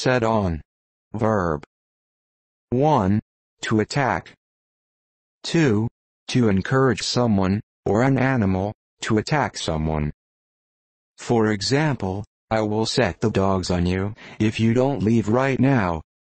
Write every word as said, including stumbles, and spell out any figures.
set on. Verb. one. To attack. two. To encourage someone, or an animal, to attack someone. For example, I will set the dogs on you, if you don't leave right now.